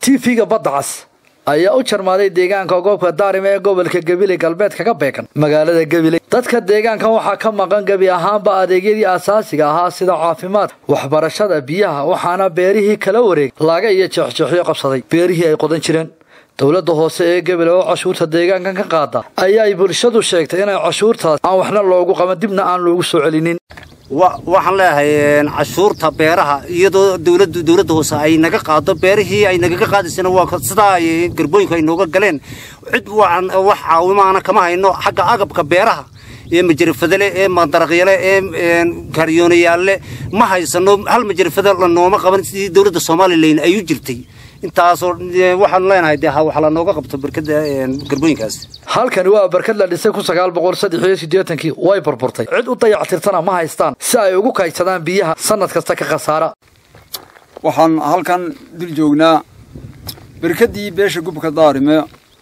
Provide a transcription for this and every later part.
TV-ga badda cas ayaa u jarmaaday deegaanka goobka Daarime ee gobolka Gabiley galbeedka ka beekan magaalada Gabiley. Dadka deegaanka waxaa ka maqan gabi ahaanba adeegyadii aasaasiga ahaa sida caafimaad, waxbarashada, biyaha, waxaana beerihii kala wareeg laga iyo jeexjeexyo qabsaday beerihii ay qodan jireen. dawladda hoose ee Gabiley oo cashuurta deegaankan ka qaada ayaa ay bulshadu sheegtay inay cashuurtaas aan waxna loogu qaban dibna aan loogu soo celinin. waxaan leeyahay cashuurta beeraha iyadoo dawladda hoose ay naga qaado beerihii ay naga qaadisana waa sida ay garbooyinka ay nooga galeen cid wax caawimaana kama hayno xagga agabka beeraha ee majarifadale ee mandaraqyale ee karyoonayaalle ma haysano hal majarifada la nooma qaban sidii dawladda Soomaaliland ay u jirtay intaas waxaan leenahay waxa la nooga qabto barkada garbooyinkaas. halkan waa barkad la dhisay 1983 way burburtay cid u dayactirtana ma haystaan si ay ugu kaydsadaan biyaha sanad kasta ka khasaara. waxaan halkan dil joognaa barkadii beesha gubka Daarime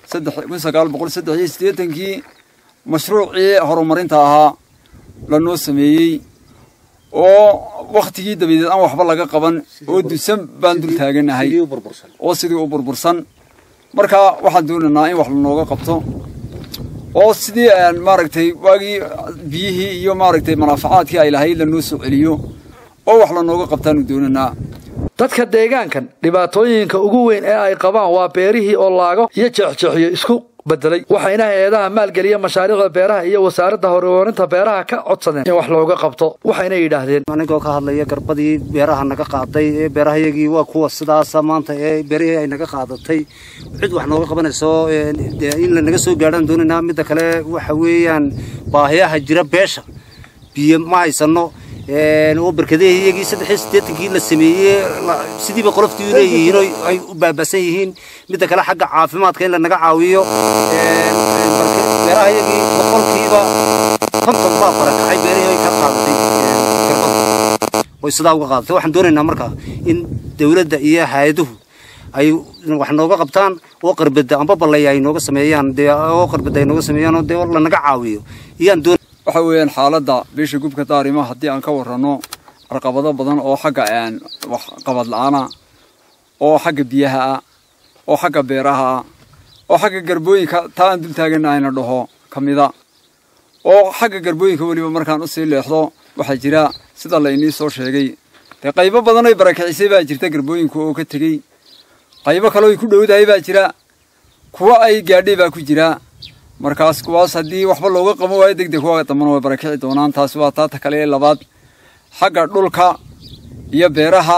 1983 mashruucii horumarinta ahaa la noo sameeyay oo waqtigii dabadeed aan waxba laga qaban oo dusan baan dul taaganahay oo sidii u burbursan marka waxaan doonaynaa in wax la nooga qabto oo sidii aan maaragtay waagi biyihii iyo maaragtay manaafacaadkii ay lahayd la noo soo celiyo oo wax la nooga qabtaan doonaynaa. dadka deegaankan dhibaatooyinka ugu weyn ee ay qabaan waa beerihii oo laago iyo jeexjeexyo isku bedelay waxayna hay'adaha maalgeliya mashaariicda beeraha iyo wasaaradda horumarinta beeraha ka codsadeen in wax looga qabto waxayna yiraahdeen anigoo ka hadlaya garbadii beeraha naga qaaday ee beerahayagii waa kuwa sidaas maanta ee beerihii ay naga qaadatay cid wax nooga qabanayso in la naga soo gaadhaan doonanaa mid kale waxa weeyaan baahiyaha jira beesha biyo ma haysano oo barkadayagii 83 la sameeyay sidii ba qoloftii u leeyihiin ay u baabasan yihiin mid kale xagga caafimaadka in la naga caawiyo beerahayagii boqolkiiba 50 baa farakacay beerahayagii ka qaadatay way sidaa uga qaadatay waxaan doonaynaa marka in dawladda iyo hay'aduhu ay wax nooga qabtaan oo qarbada amba balay ay nooga sameeyaan oo qarbada ay nooga sameeyaan oo la naga caawiyo iyaan waxa weeyaan xaaladda beesha gubka Daarime haddii aan ka warrano caqabado badan oo xagga wax qabad la'aana oo xagga biyaha oo xagga beeraha oo xagga garbooyinka taan dul taaganayna dhaho kamida oo xagga garbooyinka waliba markaan u sii leexdo waxa jira sida la inii soo sheegay qaybo badan ay barakicisay baa jirta garbooyinku oo ka tagay qaybo kale oo ku dhowdahay baa jira kuwa ay gaadhay baa ku jira markaas kuwaas haddii waxba looga qabo way degdeg waa dhammaan way barakici doonaan taas waa taata kale labaad xagga dhulka iyo beeraha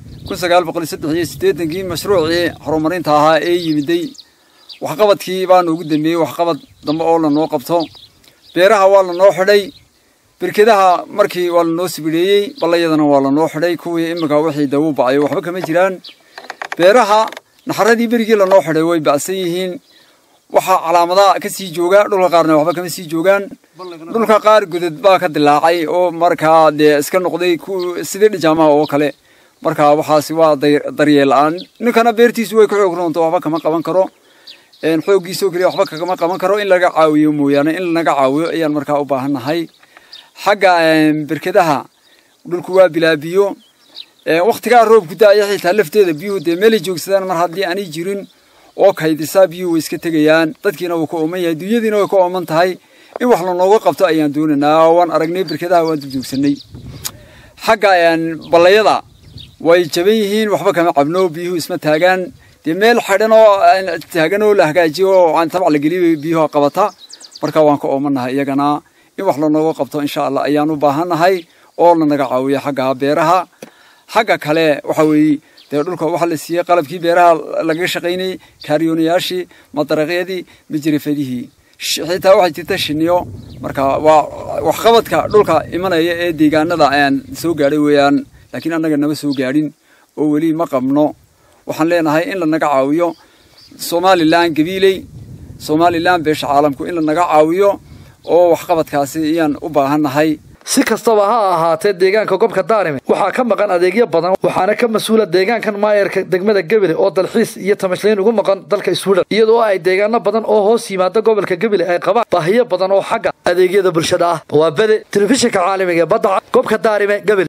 1983 mashruucii horumarinta ahaa ee yimiday waxqabadkii baan ugu dambeeyay waxqabad dambe oo la noo qabto beeraha waa la noo xidhay barkadaha markii waa la noo sibireeyay balayadana waa la noo xidhay kuwii imika wixii dawo bacay waxba kama jiraan beeraha naxaradii berigii la noo xidhay way bacsan yihiin waxa calaamadaha ka sii jooga dhulka qaarna waxba kama sii joogaan dhulka qaar gudad baa ka dilaacay oo markaa iska noqday sidii dhijaamaha oo kale markaa waxaasi waa daryeel aan ninkana beertiisu way ku xoog roonto waxba kama qaban karo xooggiisoo kaliya waxba kama qaban karo in laga caawiyo mooyaane in laga caawiyo ayaan markaa u baahanahay xagga barkadaha dhulku waa bilaabiyo waqtiga roobku daaya xitaa lafteeda biyuhu meel joogsadaan mar haddii aanay jirin oo kaydisa biyuhu iska tagayaan dadkiina uu ka ooman yahay dunyadiina way ka ooman tahay in wax la nooga qabto ayaan doonaynaa waan aragnay barkadaha waan joogsanay xagga balayada way jaban yihiin waxba kama cabno biyuhu isma taagaan meel xidhan oo taagan oo la hagaajiyo oo aan tabac la geliyo biyuhu qabata marka waan ka oomanahay iyagana in wax la nooga qabto insha Allah ayaan u baahanahay oo la naga caawiyo xagga beeraha xagga kale waxa weeye dhulka waxa la siiyay qalabkii beeraha laga shaqeynay kaariyoonayaashii madaraqyadii majrifadihii xitaa waxa jirta shiniyo marka waa wax qabadka dhulka imanaya ee deegaanada aan soo gaaray weeyaan laakiin anaga nama soo gaarin oo wali ma qabno waxaan leenahay in la naga caawiyo Soomaaliland Gabiley Soomaaliland beesha caalamku in la naga caawiyo oo wax qabadkaasi iyaan u baahanahay. si kastaba ha ahaatee deegaanka gobolka Daarime waxa ka maqan adeegyo badan waxaana ka mas'uula deegaankan maayarka degmada Gabiley oo dalxiis iyo tamashleyn ugu maqan dalka Sweden iyadoo ay deegaano badan oo hoos yimaada gobolka Gabiley ay qabaan baahiyo badan oo xagga adeegyada bulshada ah waa bade telefishinka caalamiga badda gobolka Daarime Gabiley.